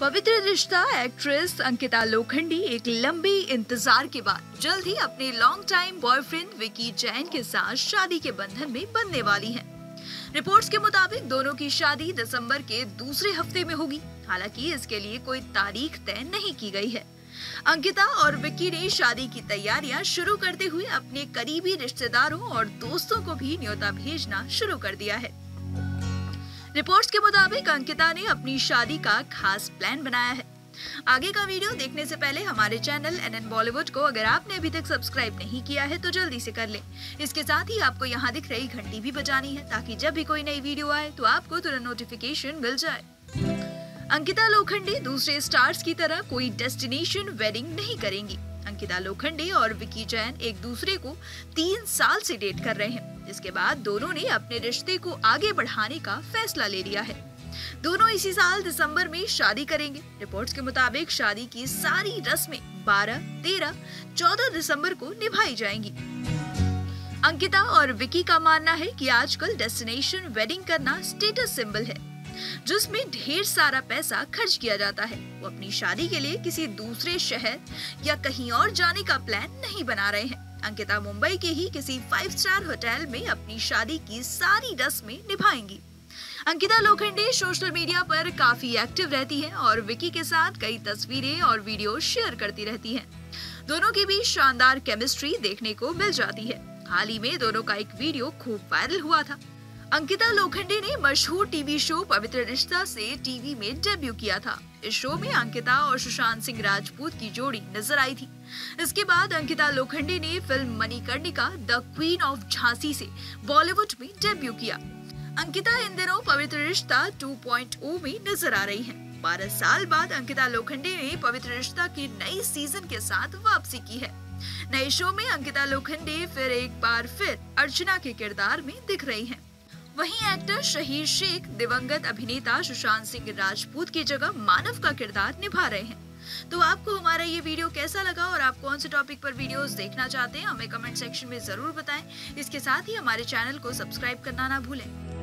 पवित्र रिश्ता एक्ट्रेस अंकिता लोखंडी एक लंबे इंतजार के बाद जल्द ही अपने long time boyfriend Vicky Jain के साथ शादी के बंधन में बंधने वाली हैं। रिपोर्ट्स के मुताबिक दोनों की शादी दिसंबर के दूसरे हफ्ते में होगी। हालांकि इसके लिए कोई तारीख तय नहीं की गई है। अंकिता और विक्की ने शादी की तैयारियां शुरू करते हुए अपने करीबी रिश्तेदारों और दोस्तों को भी न्योता भेजना शुरू कर दिया है। रिपोर्ट्स के मुताबिक अंकिता ने अपनी शादी का खास प्लान बनाया है। आगे का वीडियो देखने से पहले हमारे चैनल NN बॉलीवुड को अगर आपने अभी तक सब्सक्राइब नहीं किया है तो जल्दी से कर लें। इसके साथ ही आपको यहाँ दिख रही घंटी भी बजानी है ताकि जब भी कोई नई वीडियो आए तो आपको तुरंत नोटिफिकेशन मिल जाए। अंकिता लोखंडे दूसरे स्टार्स की तरह कोई डेस्टिनेशन वेडिंग नहीं करेंगी। अंकिता लोखंडे और विकी जैन एक दूसरे को 3 साल से डेट कर रहे हैं, जिसके बाद दोनों ने अपने रिश्ते को आगे बढ़ाने का फैसला ले लिया है। दोनों इसी साल दिसंबर में शादी करेंगे। रिपोर्ट्स के मुताबिक शादी की सारी रस्में 12, 13, 14 दिसंबर को निभाई जाएंगी। अंकिता और विकी का मानना है कि आजकल डेस्टिनेशन वेडिंग करना स्टेटस सिंबल है, जिसमें ढेर सारा पैसा खर्च किया जाता है। वो अपनी शादी के लिए किसी दूसरे शहर या कहीं और जाने का प्लान नहीं बना रहे हैं। अंकिता मुंबई के ही किसी 5 स्टार होटल में अपनी शादी की सारी रस्में निभाएंगी। अंकिता लोखंडे सोशल मीडिया पर काफी एक्टिव रहती हैं और विकी के साथ कई तस्वीरें और वीडियो शेयर करती रहती हैं। दोनों के बीच शानदार केमिस्ट्री देखने को मिल जाती है। हाल ही में दोनों का एक वीडियो खूब वायरल हुआ था। अंकिता लोखंडे ने मशहूर टीवी शो पवित्र रिश्ता से टीवी में डेब्यू किया था। इस शो में अंकिता और सुशांत सिंह राजपूत की जोड़ी नजर आई थी। इसके बाद अंकिता लोखंडे ने film Manikarnika the queen of Jhansi से बॉलीवुड में डेब्यू किया। अंकिता इन दिनों पवित्र रिश्ता 2.0 में नजर आ रही हैं। 12 साल बाद अंकिता लोखंडे ने पवित्र रिश्ता की नई सीजन के साथ वापसी की है। नए शो में अंकिता लोखंडे फिर एक बार अर्चना के किरदार में दिख रही हैं। वहीं एक्टर शहीर शेख दिवंगत अभिनेता सुशांत सिंह राजपूत की जगह मानव का किरदार निभा रहे हैं। तो आपको हमारा ये वीडियो कैसा लगा और आप कौन से टॉपिक पर वीडियोस देखना चाहते हैं, हमें कमेंट सेक्शन में जरूर बताएं। इसके साथ ही हमारे चैनल को सब्सक्राइब करना ना भूलें।